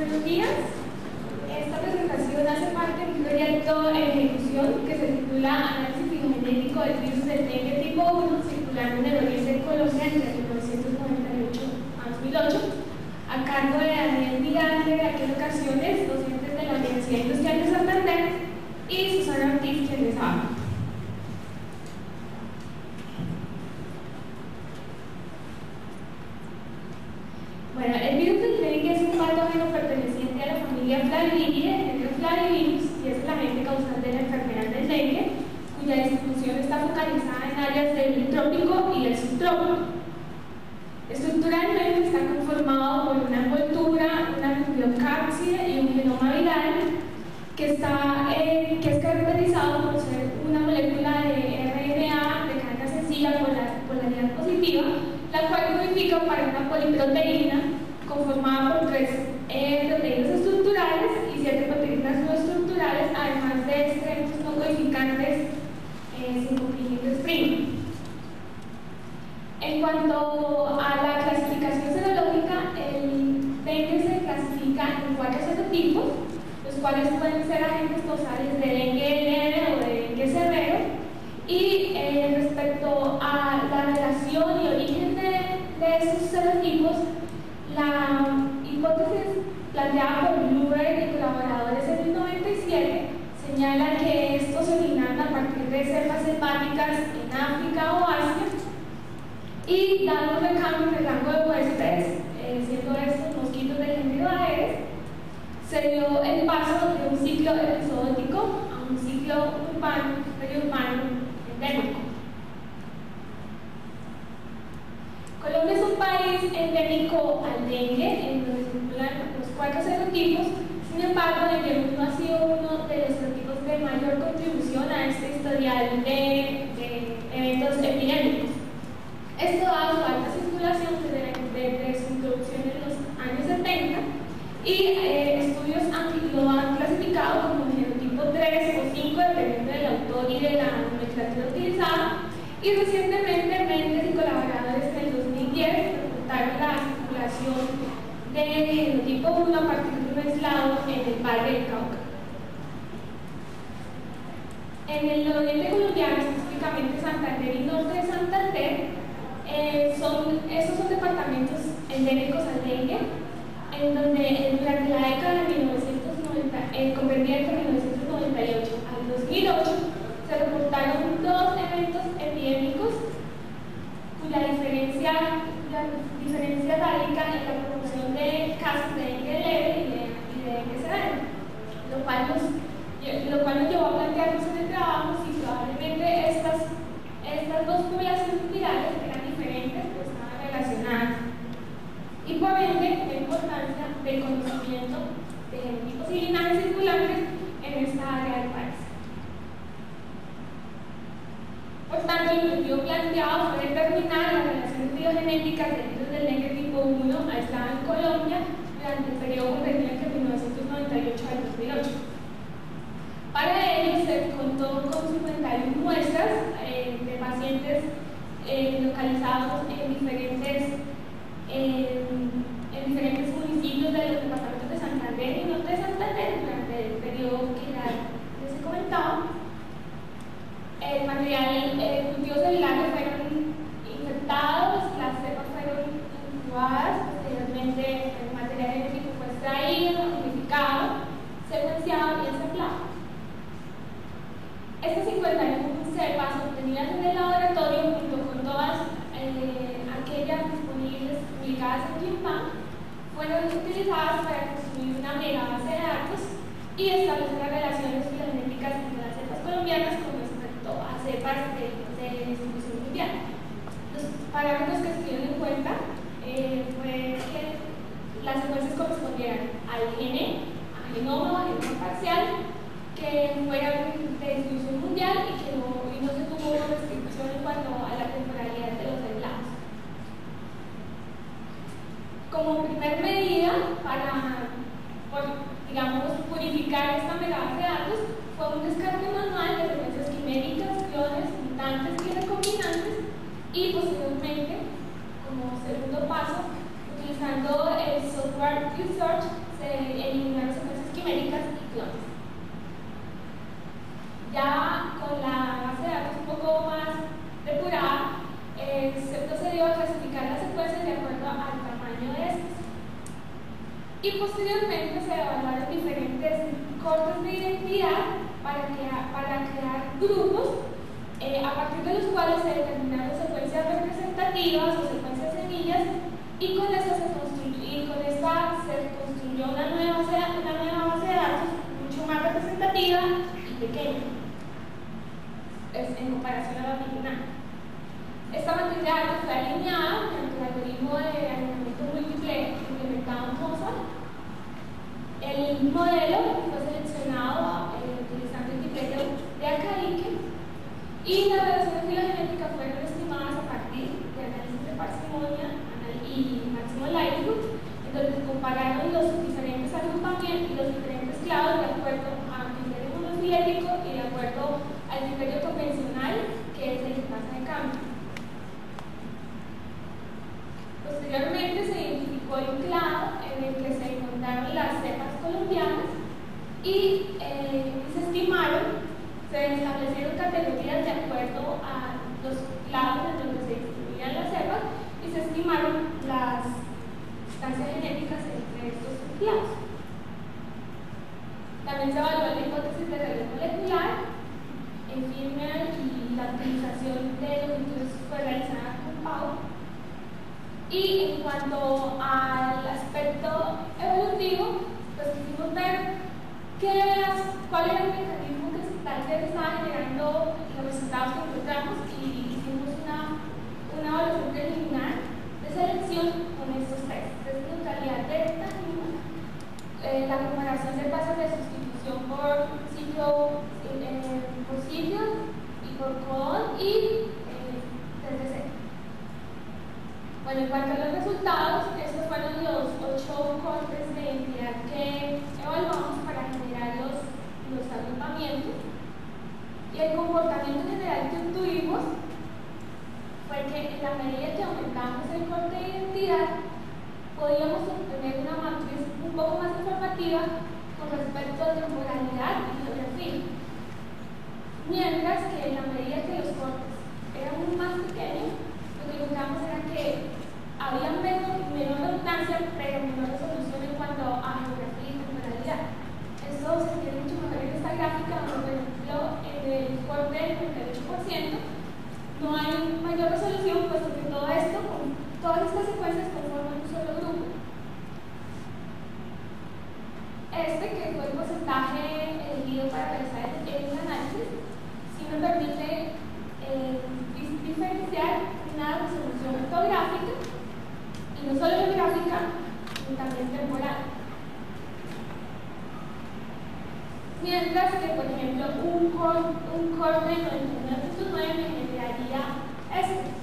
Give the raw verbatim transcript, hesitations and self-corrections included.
Buenos días. Esta presentación hace parte de un proyecto en ejecución que se titula Análisis filogenético del virus del dengue tipo uno, circulando en el oriente de Colombia entre mil novecientos noventa y ocho a dos mil ocho, a cargo de Daniel Miranda, de aquellas ocasiones, docentes de la Universidad Industrial de Santander, y Susana Ortiz, quien les habla. Bueno, el virus del dengue es un patógeno perteneciente a la familia Flaviviridae, género Flavivirus, y es el agente causante de la enfermedad del dengue, cuya distribución está focalizada en áreas del trópico y el subtrópico. Estructuralmente está conformado por una envoltura, una nucleocápside y un genoma viral que, está, eh, que es caracterizado por ser una molécula de R N A de carga sencilla por la polaridad positiva, la cual codifica para una poliproteína conformada por tres eh, proteínas estructurales y siete proteínas no estructurales, además de extremos no codificantes eh, sin comprimir primo. En cuanto a la clasificación serológica, el dengue se clasifica en cuatro serotipos, los cuales pueden ser agentes causales de dengue leve o de dengue severo. Y eh, respecto a la relación y origen de, de esos serotipos, la hipótesis planteada por Bluebird y colaboradores en el noventa y siete señala que estos se originan a partir de cepas selváticas en África o Asia, y dado un recambio en el rango de huéspedes, eh, siendo estos mosquitos del género Aedes, se dio el paso de un ciclo episódico a un ciclo urbano, periurbano endémico. Colombia es un país endémico al dengue, en donde circulan los cuatro serotipos. Sin embargo, el dengue uno ha sido uno de los serotipos de mayor contribución a este historial de, de eventos epidémicos. Esto da su alta circulación desde, desde su introducción en los años setenta, y eh, estudios han, lo han clasificado como genotipo tres o cinco, dependiendo del autor y de la nomenclatura utilizada. Y recientemente Méndez y colaboradores en el dos mil diez reportaron la circulación del genotipo uno a partir de un aislado en el Valle del Cauca. En el nororiente colombiano, específicamente Santander y norte de Santander, eh, son, estos son departamentos endémicos al dengue, en donde durante la década de mil novecientos noventa, eh, comprendida entre mil novecientos noventa y ocho al dos mil ocho, se reportaron dos eventos epidémicos cuya diferencia, la diferencia radica en la proporción de casos de dengue leve y de, y de dengue severo, lo cual, nos, lo cual nos llevó a plantearnos en el trabajo si probablemente estas, estas dos poblaciones virales eran diferentes o estaban relacionadas, y por ende la importancia del conocimiento de genotipos y linajes circulantes en esta área del país. Por tanto, el objetivo planteado fue determinar las relaciones biogenéticas del virus del dengue tipo uno aislado en Colombia durante el periodo comprendido entre mil novecientos noventa y ocho al dos mil ocho. Para ello se contó con cincuenta y una muestras eh, de pacientes eh, localizados en diferentes, eh, en diferentes municipios de los departamentos de Santander y norte de Santander durante el periodo que ya les he comentado. El material, eh, cultivos celulares fueron infectados, las cepas fueron incubadas, posteriormente el material genético fue extraído, unificado, secuenciado y ensamblado. Estas cincuenta y una cepas obtenidas en el laboratorio, junto con todas eh, aquellas disponibles publicadas en ClinVac, fueron utilizadas para construir una mega base de datos y establecer las relaciones filogenéticas entre las cepas colombianas con a cepas de, de distribución mundial. Los parámetros que se tuvieron en cuenta eh, fue que las secuencias correspondieran al gene, a genoma, a genoma parcial, que fueran de distribución mundial y que no, y no se tuvo restricción en cuanto a la temporalidad de los aislados. Como primer medida para, por, digamos, purificar esta mega base de datos, fue un descarte manual de secuencias quiméricas, clones, mutantes y recombinantes, y posteriormente, como segundo paso, utilizando el software Research, se eliminaron secuencias quiméricas y clones. Ya con la base de datos un poco más depurada, eh, se procedió a clasificar las secuencias de acuerdo al tamaño de estas. Y posteriormente se evaluaron diferentes cortes de identidad para crear, para crear grupos eh, a partir de los cuales se determinaron secuencias representativas o secuencias semillas, y con esta se construyó, y con esta se construyó una nueva, una nueva base de datos mucho más representativa y pequeña es, en comparación a la original. Esta matriz de datos fue alineada mediante el algoritmo de alineamiento múltiple implementado en Mozart. El modelo fue seleccionado eh, utilizando el criterio de Akaike, y las relaciones filogenéticas fueron estimadas a partir de análisis de parsimonia y máximo likelihood, en donde se compararon los diferentes agrupamientos y los diferentes clados de acuerdo a criterio monofilético y de acuerdo al criterio convencional, que es el de tasa de cambio. Posteriormente se identificó el clado en el que se encontraron las cepas colombianas y eh, se estimaron, se establecieron categorías de acuerdo a los clados en donde se distribuían las cepas y se estimaron las sustancias genéticas entre estos clados. También se evaluó la hipótesis de relevo molecular en Firmer, y la utilización de los estudios fue realizada con Pau. Y en cuanto al aspecto evolutivo, pues quisimos ver qué, cuál era el mecanismo que tal vez estaba generando los resultados que encontramos, y hicimos una, una evaluación preliminar de selección con estos test: test de neutralidad de tanino, eh, la comparación de tasas de sustitución por sitio, eh, por sitio y por codón, y eh, test de serie. Bueno, en cuanto a los resultados, estos fueron los ocho cortes de identidad que evaluamos para generar los, los agrupamientos. Y el comportamiento general que obtuvimos fue que en la medida que aumentamos el corte de identidad, podíamos obtener una matriz un poco más informativa con respecto a temporalidad y geografía. Mientras que en la medida que los cortes eran más pequeños, lo que encontramos era que había menos, menor redundancia, pero menor resolución en cuanto a geografía y temporalidad. Esto se entiende mucho mejor en esta gráfica, donde, por ejemplo, en el corte del treinta y ocho por ciento no hay mayor resolución, puesto que todo esto, con todas estas secuencias, conforman un solo grupo. Este, que fue el porcentaje elegido para realizar el, el análisis, sí me permite eh, diferenciar una resolución ortográfica, y no solo geográfica, sino también temporal. Mientras que, por ejemplo, un, cor un corte de noventa y nueve punto nueve me generaría este.